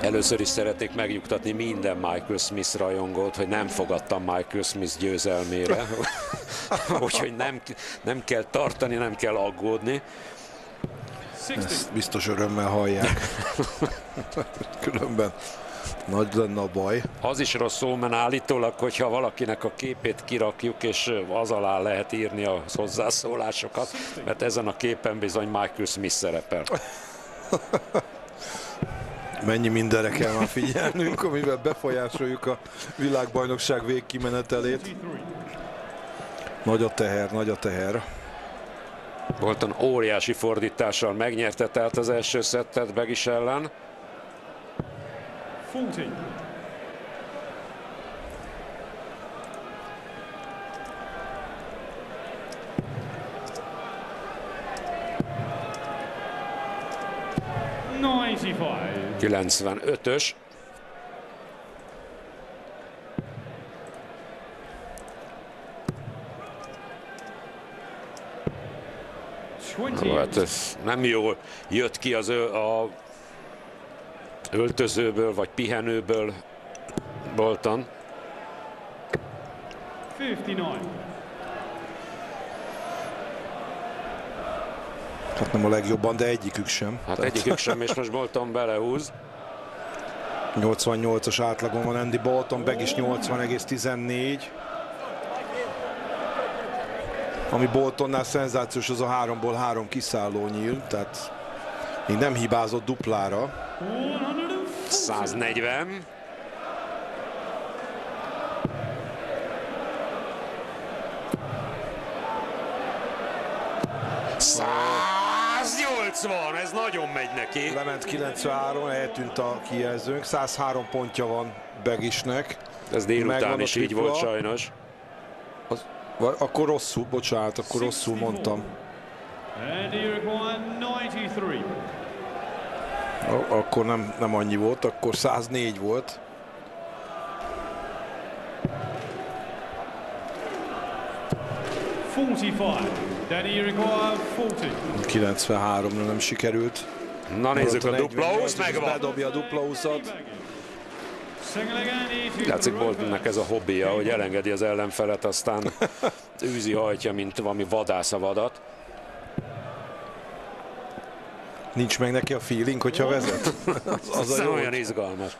Először is szeretnék megnyugtatni minden Michael Smith rajongót, hogy nem fogadtam Michael Smith győzelmére. Úgyhogy nem kell tartani, nem kell aggódni. Ezt biztos örömmel hallják. Különben nagy lenne a baj. Az is rossz Omen állítólag, hogyha valakinek a képét kirakjuk, és az alá lehet írni a hozzászólásokat, mert ezen a képen bizony Michael Smith szerepel. Mennyi mindenre kell már figyelnünk, amivel befolyásoljuk a világbajnokság végkimenetelét. Nagy a teher, nagy a teher. Bolton óriási fordítással megnyerte tehát az első szettet Begis ellen. 40. $95. 95-ös. Hát ez nem jól jött ki az a öltözőből vagy pihenőből Bolton. 59. Hát nem a legjobban, de egyikük sem. Hát egyikük sem, és most Bolton belehúz. 88-as átlagon van Andy Bolton, Begis 80,14. Ami Boltonnál szenzációs, az a 3-ból 3 kiszálló nyíl, tehát még nem hibázott duplára. 140. van, ez nagyon megy neki. Lement 93, eltűnt a kijelzőnk, 103 pontja van Begisnek. Ez délután is így volt sajnos. Akkor rosszul, bocsánat, akkor rosszul mondtam. Akkor nem annyi volt, akkor 104 volt. Danny Iroquois 93-ra nem sikerült. Na nézzük a dupla-húsz, megvan. Bedobja a dupla-húszat. Látszik Boltonnak ez a hobbija, hogy elengedi az ellenfelet, aztán űzi, hajtja, mint valami vadász a vadat. Nincs meg neki a feeling, hogyha vezet? Az a olyan izgalmas.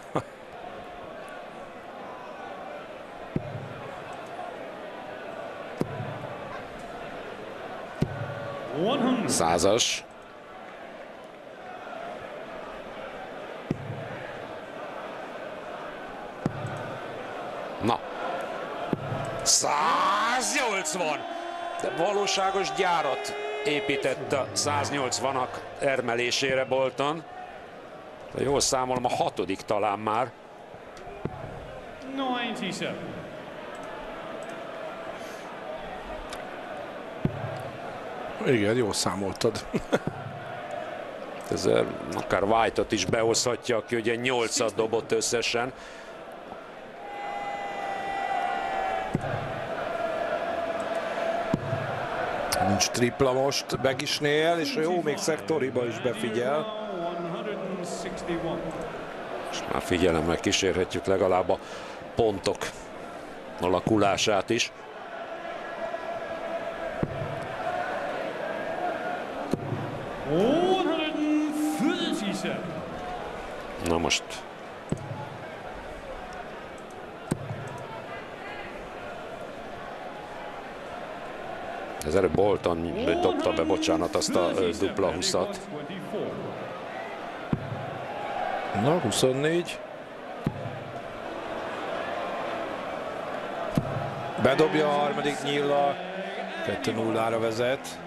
Százas. Na. 180! De valóságos gyárat épített a 180-ak ermelésére Bolton. De jól számolom, a 6. talán már. 97. Igen, jól számoltad. Ez akár White-ot is behozhatja, aki ugye 8-at dobott összesen. Nincs tripla most Begisnél, és jó, még szektoriba is befigyel. És már figyelemmel kísérhetjük legalább a pontok alakulását is. Na most ez előbb Bolton dobta be, bocsánat, azt a dupla 20-at. Na, 24. Bedobja a harmadik nyíllal. 2-0-ra vezet.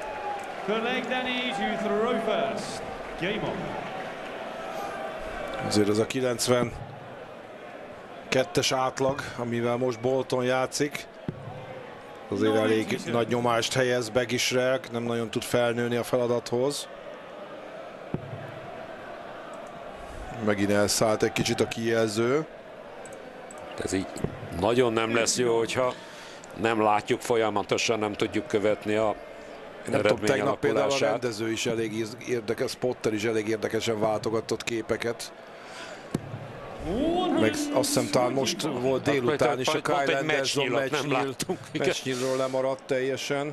Azért az a 92-es átlag, amivel most Bolton játszik, azért elég nagy nyomást helyez Begisre, nem nagyon tud felnőni a feladathoz. Megint elszállt egy kicsit a kijelző. Ez így nagyon nem lesz jó, hogyha nem látjuk folyamatosan, nem tudjuk követni a nem tudom, tegnap például a rendező is elég érdekes, Spotter is elég érdekesen váltogatott képeket. Meg azt hiszem talán most volt délután is a pont egy Kyle Anderson meccsnyilat nem láttunk. Igen. meccsnyilról lemaradt teljesen.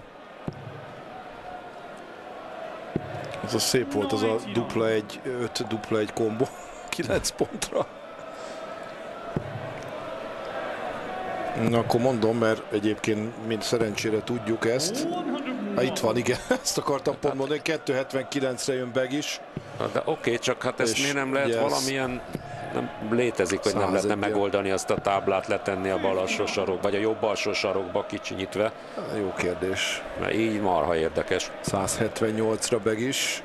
Az a szép volt, az a dupla egy, 5 dupla egy kombó 9 pontra. Na akkor mondom, mert egyébként mind szerencsére tudjuk ezt. Itt van, igen, ezt akartam pont mondani, 2.79-re jön Beg is. De oké, csak hát ezt miért nem lehet valamilyen... Nem létezik, hogy nem lehetne megoldani azt a táblát, letenni a bal alsó sarokba, vagy a jobb alsó sarokba kicsinyítve. Jó kérdés. Mert így marha érdekes. 178-ra Beg is.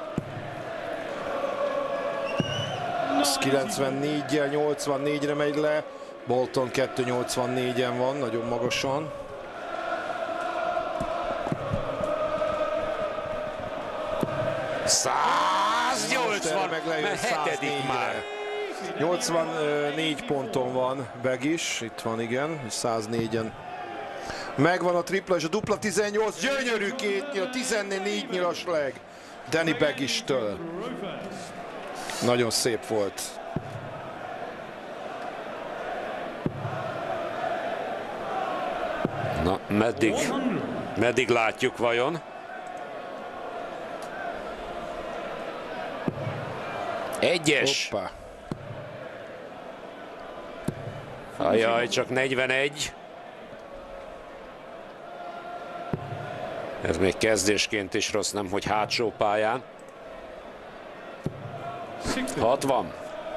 94-jel 84-re megy le. Bolton 2.84-en van, nagyon magasan. meg lejön 7. már. 84 ponton van Beg is, itt van igen, 104-en. Megvan a tripla és a dupla 18, gyönyörű két nyil, 14 nyilas leg Danny Begistől. Nagyon szép volt. Na, meddig látjuk vajon? Egyes. Hoppá. Ajaj, csak 41. Ez még kezdésként is rossz, nem, hogy hátsó pályán. 60.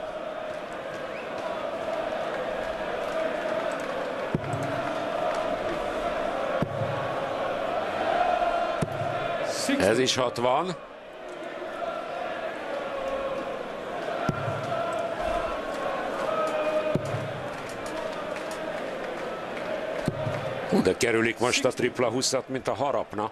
Ez is 60. De kerülik most a tripla 20-at, mint a harapna.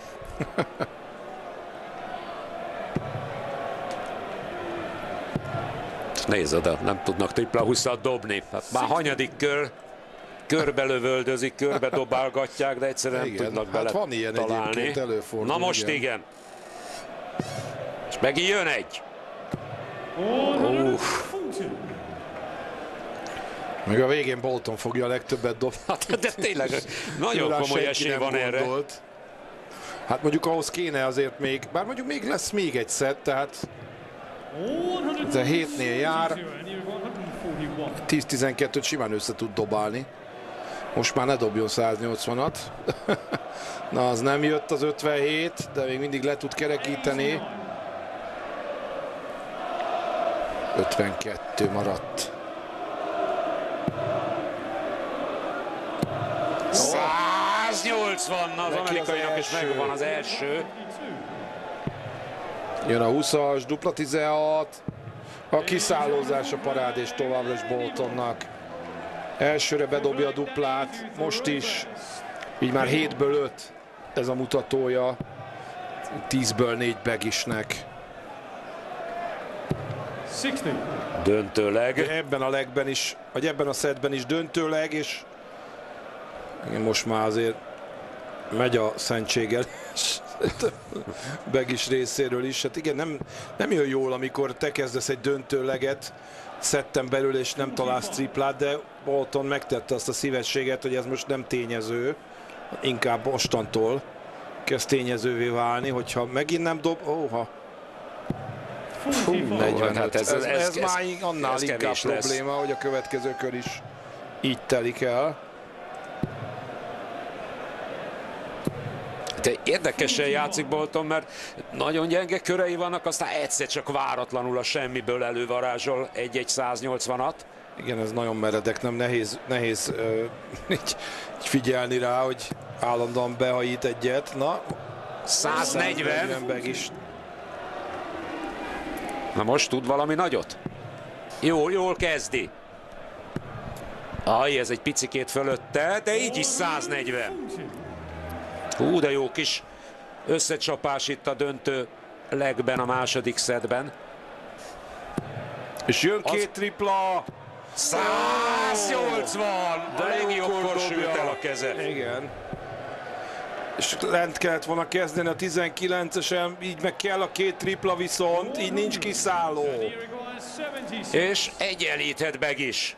Nézd oda, nem tudnak tripla 20-at dobni. Hát már hanyadik körbe lövöldözik, körbe dobálgatják, de egyszerűen nem tudnak bele van ilyen találni. Na most igen. És megint jön egy. Meg a végén Bolton fogja a legtöbbet dobni. De tényleg nagyon komoly esély van erre. Hát mondjuk ahhoz kéne azért még, bár mondjuk még lesz még egy szett, tehát ez a 7-nél jár, 10-12-t simán össze tud dobálni. Most már ne dobjon 180-at. Na, az nem jött az 57, de még mindig le tud kerekíteni. 52 maradt. 180, az amerikaiak is megvan az első. Jön a 20-as, dupla 16. A kiszállózás a parádés továbbra is Boltonnak. Elsőre bedobja a duplát, most is. Így már 7-ből 5 ez a mutatója. 10-ből 4 Begisnek. Döntőleg. Ebben a legben is, vagy ebben a szettben is döntőleg, és most már azért megy a szentséggel Begis részéről is. Hát igen, nem jön jól, amikor te kezdesz egy döntőleget szetten belül, és nem találsz triplát, de Bolton megtette azt a szívességet, hogy ez most nem tényező, inkább mostantól kezd tényezővé válni, hogyha megint nem dob, Fú, 45. Hát ez már annál inkább probléma, hogy a következő kör is így telik el. De érdekesen játszik Bolton, mert nagyon gyenge körei vannak, aztán egyszer csak váratlanul a semmiből elővarázsol egy 180-at. Igen, ez nagyon meredek, nem nehéz így figyelni rá, hogy állandóan behajít egyet. Na, 140. Begis. Na most tud valami nagyot? Jól kezdi. Ez egy picikét fölötte, de így is 140. Hú, de jó kis összecsapás itt a döntő legben, a második szettben. És jön két tripla. 180! De a legjobbkor sült el a keze. Igen. És lent kellett volna kezdeni a 19-esen, így meg kell a két tripla viszont, így nincs kiszálló. 76. És egyenlíthet Beg is.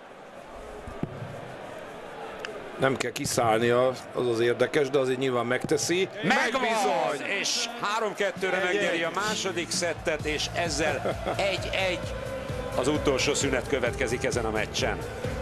Nem kell kiszállni, az érdekes, de azért nyilván megteszi. Megvan! És 3-2-re megnyeri a második szettet, és ezzel 1-1 az utolsó szünet következik ezen a meccsen.